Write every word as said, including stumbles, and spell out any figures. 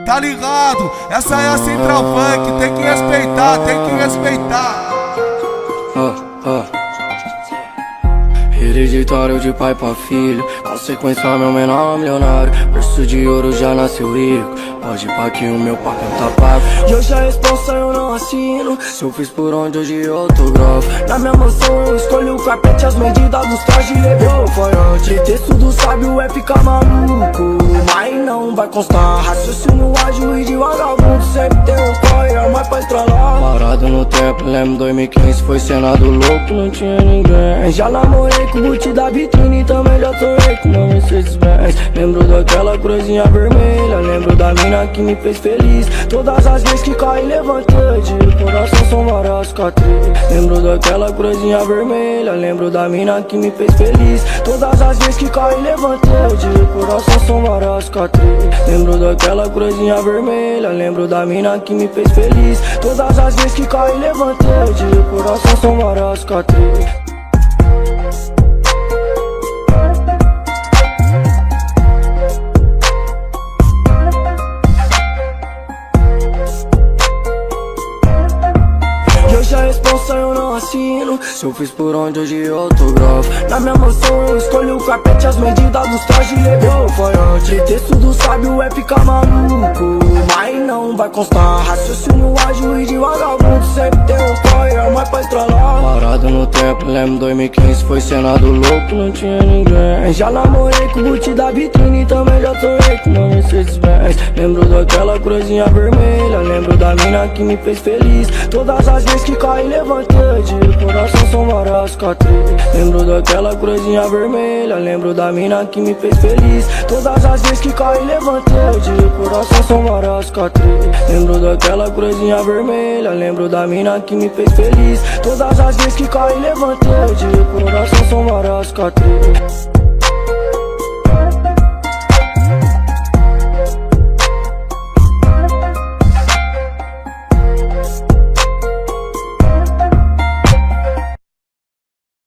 tá ligado? Essa é a Central Funk, tem que respeitar, tem que respeitar. Ah, ah. Hereditário de pai pra filho, consequência meu menor milionário. Berço de ouro já nasceu rico, pode ir pra que o meu papo tá pago. E hoje a responsa eu não assino, se eu fiz por onde hoje eu autografo. Na minha mansão eu escolho o carpete, as medidas dos trajes levei o alfaiate. Texto do sábio é ficar maluco, mas não vai constar. Raciocínio ágil e de vagabundo, sempre tem um corre, arma pra estralar. Parado no tempo, lembro dois mil e quinze, foi Senado louco, não tinha ninguém. Já namorei com o boot da vitrine, também já torrei com uma Mercedes-Benz. Lembro daquela cruzinha vermelha, lembro da mina que me fez feliz. Todas as vezes que caí levantei, de coração são várias cicatrizes. Lembro daquela cruzinha vermelha, lembro da mina que me fez feliz. Todas as vezes que caí levantei, de coração são várias cicatrizes. Lembro daquela cruzinha vermelha, lembro da mina que me fez feliz. Todas as vezes que caí levantei, de coração são várias cicatrizes. Hoje a responsa eu não assino, se eu fiz por onde hoje eu autografo. Na minha mansão eu escolho o carpete, as medidas dos trajes levei o alfaiate. Texto do sábio é ficar maluco, mas não vai constar. Raciocínio ágil e de vagabundo, sempre tem um corre, arma pra estralar. Parado no tempo, lembro dois mil e quinze, foi Senado louco, não tinha ninguém. Já namorei com o boot da vitrine, também já torrei com uma Mercedes-Benz. Lembro daquela cruzinha vermelha, lembro da mina que me fez feliz. Todas as vezes que caí levantei, de coração são várias cicatrizes. Lembro daquela cruzinha vermelha, lembro da mina que me fez feliz. Todas as vezes que caí levantei, de coração são várias cicatrizes. Lembro daquela cruzinha vermelha, lembro da mina que me fez feliz. Todas as vezes que caí levantei, de coração são várias cicatrizes.